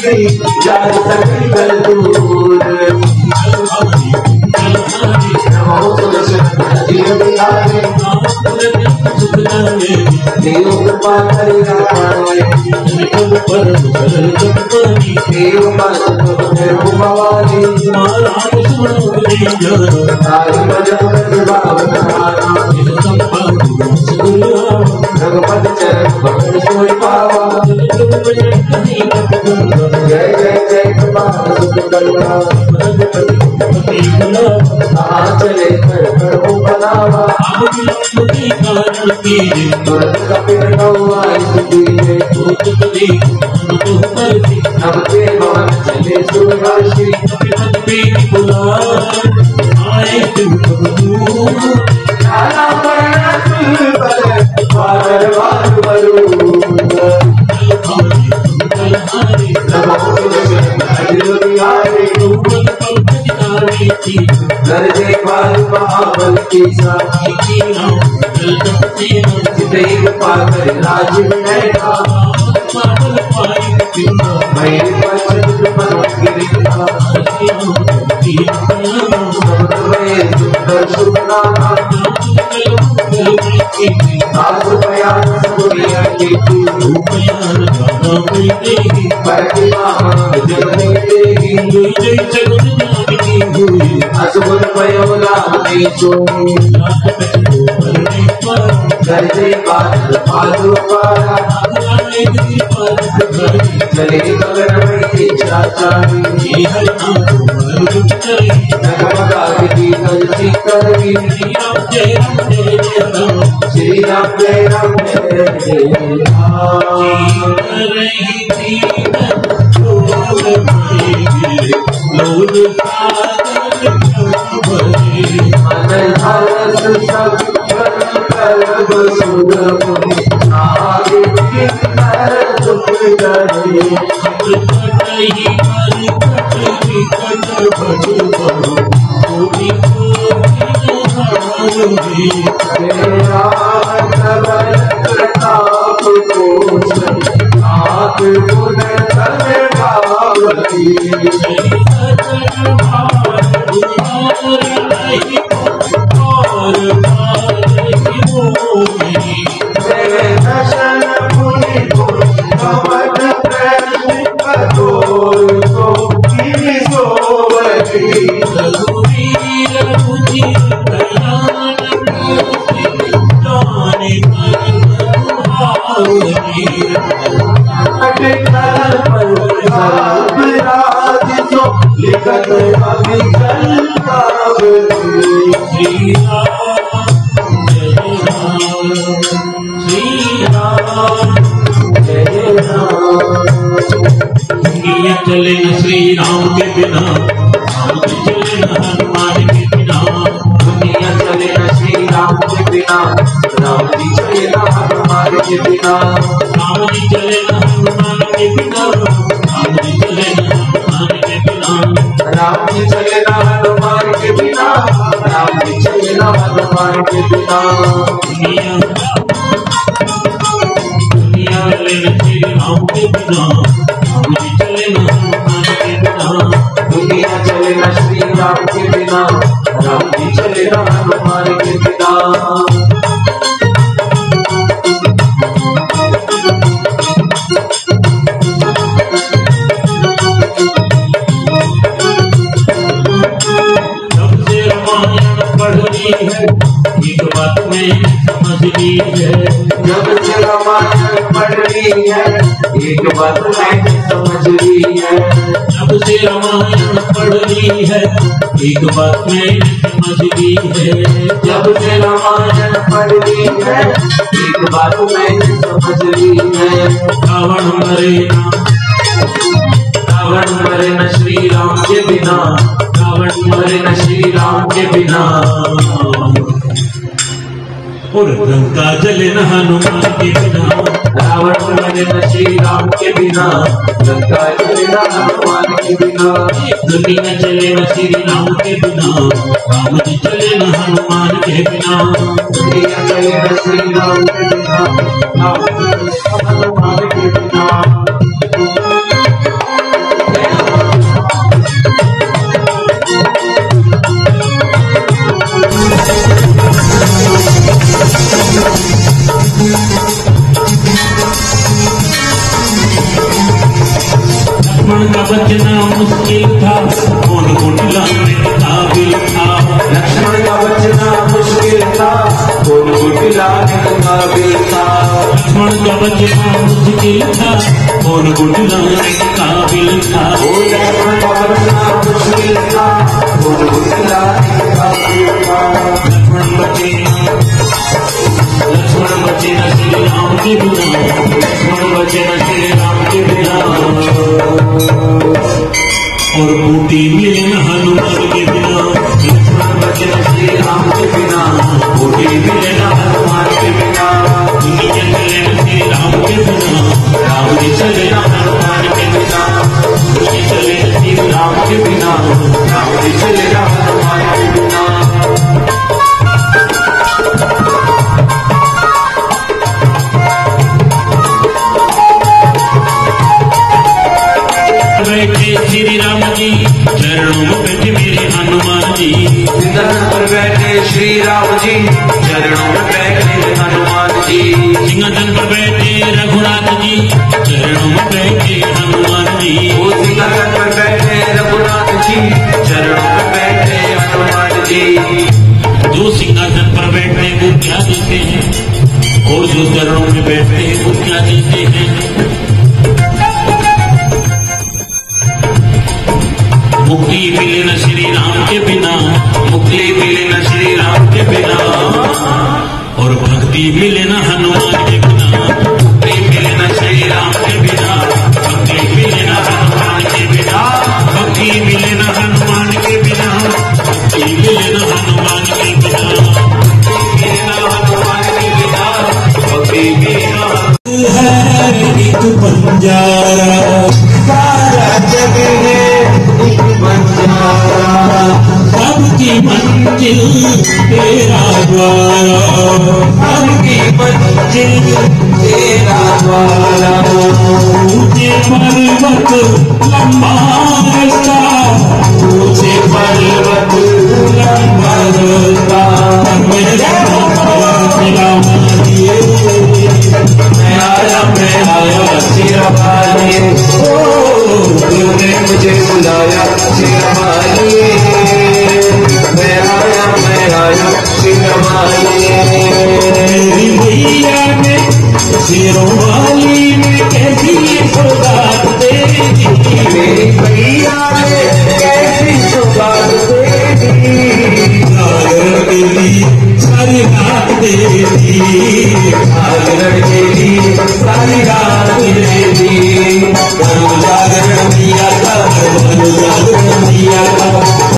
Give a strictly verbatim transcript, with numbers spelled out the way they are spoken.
की जान सके कल दूर नमो तुलसी बिहारी देव कृपा करे देव देव भवानी भगवत चरण भक्त सोई पावा जय जय जय कृपा सुख करुणा कहाँ चले कर प्रभु बनावा तुरंत कपिल नौवाई सुधीरे नमते भवन चले सुरगाशी नाना पर्ण सुलभर वार वार वरू घर देखभाल महाबल की साथी देव पाकर राज में मेरे पचन मन गिरता सुंदर सुना आज बयान सुनिया की प्रतिमा जगने देगी असुर पयोला में सो करते बात पादु पारा चले गगन में चाचारी नगमगा की गलती करवी श्री राम जय राम जय जय चले न श्री राम के बिना चले न हनुमान के बिना दुनिया चले न श्री राम के बिना राम जी चले न हनुमान के बिना राम जी चले न हनुमान के बिना राम जी चले न हनुमान के बिना राम जी चले न हनुमान के बिना राम जी चले न हनुमान के बिना दुनिया दुनिया चले न श्री राम के बिना दुनिया चले न श्री राम के बिना राम जी चले न हनुमान के बिना सबसे रामायण पढ़नी है एक बात में समझनी है जब से रामायण पढ़नी है एक बात मैंने समझ ली है जब से रामायण पढ़नी है एक बात मैंने समझ ली है जब से रामायण पढ़नी है एक बात मैंने समझ ली है रावण मरे ना रावण मरे न श्री राम के बिना रावण मरे न श्री राम के बिना और लंका जले न हनुमान के बिना रावण मरे न श्री राम के बिना लंका चले न हनुमान के बिना दुनिया चले न श्री राम के बिना राम जी चले न हनुमान के बिना दुनिया चले न श्री राम के बिना राम जी चले न हनुमान के बिना लक्ष्मण का बचना मुश्किल था, कौन बुझलाने काबिल था। लक्ष्मण का बचना मुश्किल था, कौन बुझलाने काबिल था। लक्ष्मण का बचना मुश्किल था, कौन बुझलाने काबिल था। ओ लक्ष्मण का बचना मुश्किल था, कौन बुझलाने काबिल था। लक्ष्मण बचे लक्ष्मण बचे न श्री राम के बिना, लक्ष्मण बचे न श्री राम के बिना। और बूटी मिले न हनुमान के बिना, लक्ष्मण बचे न श्री राम के बिना, बूटी मिले न हनुमान के बिना। दुनिया चले न श्री राम के बिना, राम जी चले न हनुमान के बिना। दुनिया चले न श्री राम के बिना, राम जी चले न हनुमान के बिना। बैठे श्री राम जी चरणों में बैठे मेरे हनुमान जी। सिंहासन पर बैठे श्री राम जी, चरणों में बैठे हनुमान जी। सिंहासन पर बैठे रघुनाथ जी, चरणों में बैठे हनुमान जी। वो सिंहासन पर बैठे रघुनाथ जी, चरणों में बैठे हनुमान जी। जो सिंहासन पर बैठे वो क्या देते हैं, और जो चरणों में बैठते हैं वो क्या देते हैं। मुक्ति मिले न श्री राम के बिना, मुक्ति मिले न श्री राम के बिना। और भक्ति मिले न हनुमान के बिना। मुक्ति मिले न श्री राम के बिना, भक्ति मिले न हनुमान के बिना। भक्ति मिले न हनुमान के बिना। भक्ति मिले न हनुमान के बिना। मिले न हनुमान के बिना, भक्ति मिले न। है एक बंजारा, सारा जग है एक बंजारा। सबकी मंजिल तेरा द्वारा, सबकी मंजिल तेरा द्वारा। ऊंचे पर्वत लंबा रास्ता, ऊंचे पर्वत लंबा रास्ता। मेरा मैं आया मैं आया सिरा वाले, ओ तूने मुझे बुलाया सिरा वाले। मैं आया मैं आया सिरा वाले। मेरी मैया ने सिरों वाली में कैसी सौगात दे दी। मेरी मैया ने कैसी सौगात दे दी। सारी रात दे दी, सारी रात दे दी, सारी रात दे दी।